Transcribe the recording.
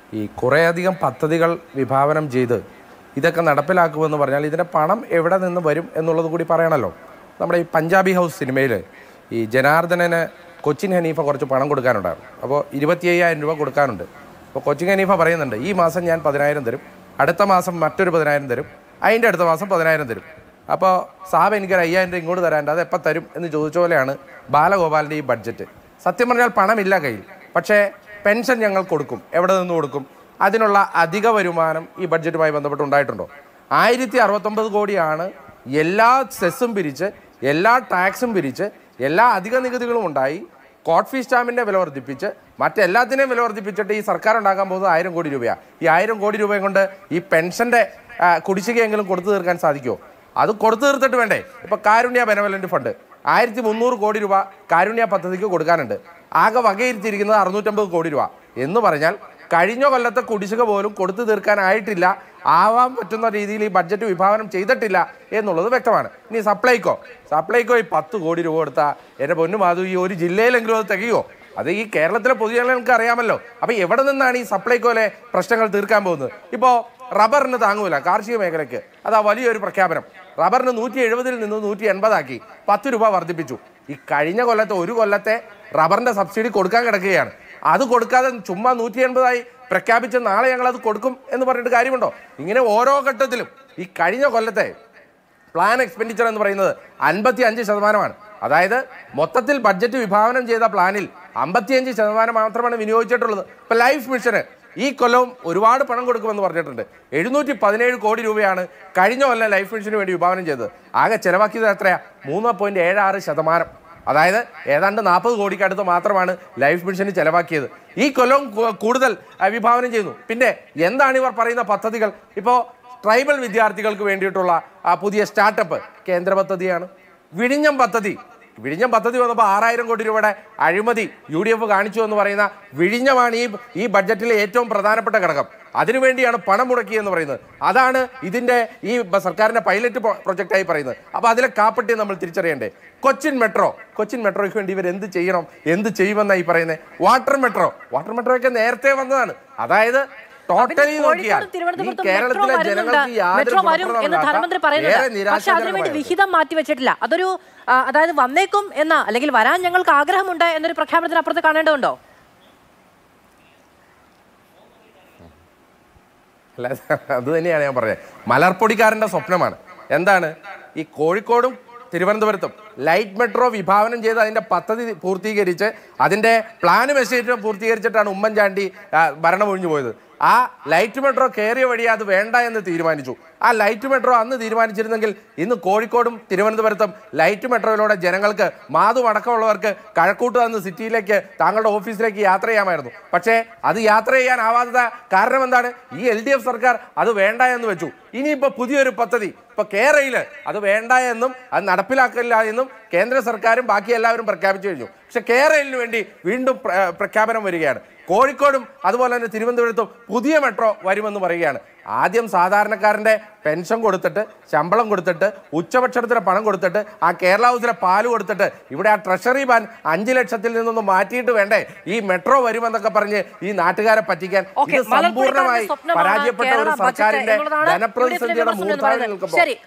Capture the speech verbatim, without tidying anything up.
ഈ കുറേയധികം പദ്ധതികൾ വിഭാവനം ചെയ്ത് ഇതൊക്കെ നടപ്പിലാക്കുമെന്ന് പറഞ്ഞാൽ ഇതിൻ്റെ പണം എവിടെ നിന്ന് വരും എന്നുള്ളത് കൂടി പറയണമല്ലോ. നമ്മുടെ ഈ പഞ്ചാബി ഹൗസ് സിനിമയിൽ ഈ ജനാർദ്ദനന് കൊച്ചിൻ ഹനീഫ കുറച്ച് പണം കൊടുക്കാനുണ്ടായിരുന്നു. അപ്പോൾ ഇരുപത്തി അയ്യായിരം രൂപ കൊടുക്കാനുണ്ട്. അപ്പോൾ കൊച്ചിൻ ഹനീഫ പറയുന്നുണ്ട്, ഈ മാസം ഞാൻ പതിനായിരം തരും, അടുത്ത മാസം മറ്റൊരു പതിനായിരം തരും, അതിൻ്റെ അടുത്ത മാസം പതിനായിരം തരും. അപ്പോൾ സാബ് എനിക്കൊരു അയ്യായിരം രൂപ ഇങ്ങോട്ട് തരാണ്ട് അത് എപ്പോൾ തരും എന്ന് ചോദിച്ച പോലെയാണ് ബാലഗോപാലിൻ്റെ ഈ ബഡ്ജറ്റ്. സത്യം പറഞ്ഞാൽ പണമില്ല കയ്യിൽ, പക്ഷേ പെൻഷൻ ഞങ്ങൾ കൊടുക്കും. എവിടെ നിന്ന് കൊടുക്കും? അതിനുള്ള അധിക വരുമാനം ഈ ബഡ്ജറ്റുമായി ബന്ധപ്പെട്ട് ഉണ്ടായിട്ടുണ്ടോ? ആയിരത്തി അറുപത്തൊമ്പത് കോടിയാണ് എല്ലാ സെസ്സും പിരിച്ച്, എല്ലാ ടാക്സും പിരിച്ച്, എല്ലാ അധിക നികുതികളും ഉണ്ടായി, കോട്ട് ഫീ സ്റ്റാമ്പിൻ്റെ വില വർദ്ധിപ്പിച്ച്, മറ്റെല്ലാത്തിനെയും വില വർദ്ധിപ്പിച്ചിട്ട് ഈ സർക്കാർ ഉണ്ടാക്കാൻ പോകുന്നത് ആയിരം കോടി രൂപയാണ്. ഈ ആയിരം കോടി രൂപയും കൊണ്ട് ഈ പെൻഷൻ്റെ കുടിശ്ശികയെങ്കിലും കൊടുത്തു തീർക്കാൻ സാധിക്കുമോ? അത് കൊടുത്തു തീർത്തിട്ട് വേണ്ടേ? ഇപ്പോൾ കാരുണ്യ ബെനവലൻ്റ് ഫണ്ട് ആയിരത്തി മുന്നൂറ് കോടി രൂപ കാരുണ്യ പദ്ധതിക്ക് കൊടുക്കാനുണ്ട്. ആകെ വകയിരുത്തിയിരിക്കുന്നത് അറുന്നൂറ്റമ്പത് കോടി രൂപ എന്ന് പറഞ്ഞാൽ കഴിഞ്ഞ കൊല്ലത്തെ കുടിശ്ശിക പോലും കൊടുത്തു തീർക്കാനായിട്ടില്ല, ആവാൻ പറ്റുന്ന രീതിയിൽ ഈ ബഡ്ജറ്റ് വിഭാവനം ചെയ്തിട്ടില്ല എന്നുള്ളത് വ്യക്തമാണ്. ഇനി സപ്ലൈകോ സപ്ലൈകോ ഈ പത്ത് കോടി രൂപ കൊടുത്താൽ എൻ്റെ പൊന്നു മാധു ഈ ഒരു ജില്ലയിലെങ്കിലും അത് തികയോ? അത് ഈ കേരളത്തിലെ പൊതുജനങ്ങൾക്ക് അറിയാമല്ലോ. അപ്പോൾ എവിടെ നിന്നാണ് ഈ സപ്ലൈകോയിലെ പ്രശ്നങ്ങൾ തീർക്കാൻ പോകുന്നത്? ഇപ്പോൾ റബ്ബറിന് താങ്ങൂല കാർഷിക മേഖലയ്ക്ക്, അതാ വലിയൊരു പ്രഖ്യാപനം. റബ്ബറിന് നൂറ്റി എഴുപതിൽ നിന്ന് നൂറ്റി എൺപതാക്കി പത്ത് രൂപ വർദ്ധിപ്പിച്ചു. ഈ കഴിഞ്ഞ കൊല്ലത്തെ ഒരു കൊല്ലത്തെ റബ്ബറിൻ്റെ സബ്സിഡി കൊടുക്കാൻ കിടക്കുകയാണ്. അത് കൊടുക്കാതെ ചുമ്മാ നൂറ്റി എൺപതായി പ്രഖ്യാപിച്ച് നാളെ ഞങ്ങളത് കൊടുക്കും എന്ന് പറഞ്ഞിട്ട് കാര്യമുണ്ടോ? ഇങ്ങനെ ഓരോ ഘട്ടത്തിലും ഈ കഴിഞ്ഞ കൊല്ലത്തെ പ്ലാൻ എക്സ്പെൻഡിച്ചർ എന്ന് പറയുന്നത് അൻപത്തി അഞ്ച് ശതമാനമാണ്. അതായത് മൊത്തത്തിൽ ബഡ്ജറ്റ് വിഭാവനം ചെയ്ത പ്ലാനിൽ അമ്പത്തിയഞ്ച് ശതമാനം മാത്രമാണ് വിനിയോഗിച്ചിട്ടുള്ളത്. ഇപ്പം ലൈഫ് മിഷന് ഈ കൊല്ലവും ഒരുപാട് പണം കൊടുക്കുമെന്ന് പറഞ്ഞിട്ടുണ്ട്. എഴുന്നൂറ്റി പതിനേഴ് കോടി രൂപയാണ് കഴിഞ്ഞ കൊല്ലം ലൈഫ് മിഷന് വേണ്ടി വിഭാവനം ചെയ്തത്. ആകെ ചിലവാക്കിയത് എത്രയാണ്? മൂന്ന് പോയിന്റ് ഏഴ് ആറ് ശതമാനം. അതായത് ഏതാണ്ട് നാൽപ്പത് കോടിക്കടുത്ത് മാത്രമാണ് ലൈഫ് മിഷന് ചിലവാക്കിയത്. ഈ കൊല്ലം കൂടുതൽ വിഭാവനം ചെയ്യുന്നു. പിന്നെ എന്താണ് ഇവർ പറയുന്ന പദ്ധതികൾ? ഇപ്പോൾ ട്രൈബൽ വിദ്യാർത്ഥികൾക്ക് വേണ്ടിയിട്ടുള്ള പുതിയ സ്റ്റാർട്ടപ്പ് കേന്ദ്ര പദ്ധതിയാണ്. വിഴിഞ്ഞം പദ്ധതി വിഴിഞ്ഞം പദ്ധതി വന്നപ്പോൾ ആറായിരം കോടി രൂപയുടെ അഴിമതി യു ഡി എഫ് കാണിച്ചു എന്ന് പറയുന്ന വിഴിഞ്ഞമാണ് ഈ ഈ ബഡ്ജറ്റിലെ ഏറ്റവും പ്രധാനപ്പെട്ട ഘടകം. അതിനുവേണ്ടിയാണ് പണം മുടക്കിയെന്ന് പറയുന്നത്. അതാണ് ഇതിൻ്റെ ഈ സർക്കാരിൻ്റെ പൈലറ്റ് പ്രൊജക്റ്റായി പറയുന്നത്. അപ്പോൾ അതിലെ കാപ്പട്ടി നമ്മൾ തിരിച്ചറിയണ്ടേ? കൊച്ചിൻ മെട്രോ കൊച്ചിൻ മെട്രോയ്ക്ക് വേണ്ടി ഇവർ എന്ത് ചെയ്യണം, എന്ത് ചെയ്യുമെന്നായി പറയുന്നത്? വാട്ടർ മെട്രോ വാട്ടർ മെട്രോയൊക്കെ നേരത്തെ വന്നതാണ്. അതായത് ടോട്ടലി നോക്കിയാൽ ഈ കേരളത്തിലെ ജനങ്ങൾക്ക് ധനമന്ത്രി പറയുന്നത്, പക്ഷെ അതിനുവേണ്ടി വിഹിതം മാറ്റിവെച്ചിട്ടില്ല. അതൊരു അതായത് വന്നേക്കും എന്ന അല്ലെങ്കിൽ വരാൻ ഞങ്ങൾക്ക് ആഗ്രഹമുണ്ട് എന്നൊരു പ്രഖ്യാപനത്തിന് അപ്പുറത്ത് കാണേണ്ടതുണ്ടോ? അല്ല, അത് തന്നെയാണ് ഞാൻ പറഞ്ഞത്. മലർപ്പൊടിക്കാരൻ്റെ സ്വപ്നമാണ്. എന്താണ്? ഈ കോഴിക്കോടും തിരുവനന്തപുരത്തും ലൈറ്റ് മെട്രോ വിഭാവനം ചെയ്ത് അതിൻ്റെ പദ്ധതി പൂർത്തീകരിച്ച് അതിൻ്റെ പ്ലാന് മെസ്സേജ് പൂർത്തീകരിച്ചിട്ടാണ് ഉമ്മൻചാണ്ടി ഭരണമൊഴിഞ്ഞു പോയത്. ആ ലൈറ്റ് മെട്രോ കയറിയ വഴി അത് വേണ്ട എന്ന് തീരുമാനിച്ചു. ആ ലൈറ്റ് മെട്രോ അന്ന് തീരുമാനിച്ചിരുന്നെങ്കിൽ ഇന്ന് കോഴിക്കോടും തിരുവനന്തപുരത്തും ലൈറ്റ് മെട്രോയിലൂടെ ജനങ്ങൾക്ക് മാധു അടക്കമുള്ളവർക്ക് കഴക്കൂട്ട് നിന്ന് സിറ്റിയിലേക്ക് താങ്കളുടെ ഓഫീസിലേക്ക് യാത്ര ചെയ്യാമായിരുന്നു. പക്ഷേ അത് യാത്ര ചെയ്യാനാവാത്ത കാരണം എന്താണ്? ഈ എൽ ഡി എഫ് സർക്കാർ അത് വേണ്ട എന്ന് വെച്ചു. ഇനിയിപ്പോൾ പുതിയൊരു പദ്ധതി ഇപ്പോൾ കേരളയിൽ അത് വേണ്ട എന്നും അത് നടപ്പിലാക്കില്ല എന്നും കേന്ദ്ര സർക്കാരും ബാക്കി എല്ലാവരും പ്രഖ്യാപിച്ചു കഴിഞ്ഞു. പക്ഷെ കേരളത്തിന് വേണ്ടി വീണ്ടും പ്രഖ്യാപനം വരികയാണ്. കോഴിക്കോടും അതുപോലെ തന്നെ തിരുവനന്തപുരത്തും പുതിയ മെട്രോ വരുമെന്ന് പറയുകയാണ്. ആദ്യം സാധാരണക്കാരൻ്റെ പെൻഷൻ കൊടുത്തിട്ട്, ശമ്പളം കൊടുത്തിട്ട്, ഉച്ചഭക്ഷണത്തിന് പണം കൊടുത്തിട്ട്, ആ കേരള ഹൗസിലെ പാല് കൊടുത്തിട്ട്, ഇവിടെ ആ ട്രഷറി ബാൻ അഞ്ചു ലക്ഷത്തിൽ നിന്നൊന്ന് മാറ്റിയിട്ട് വേണ്ടേ ഈ മെട്രോ വരുമെന്നൊക്കെ പറഞ്ഞ് ഈ നാട്ടുകാരെ പറ്റിക്കാൻ? ഇത് സമ്പൂർണ്ണമായി പരാജയപ്പെട്ട ഒരു സർക്കാരിന്റെ ധനപ്രതിസന്ധിയുടെ മൂർധാവിൽ നിൽക്കുമ്പോൾ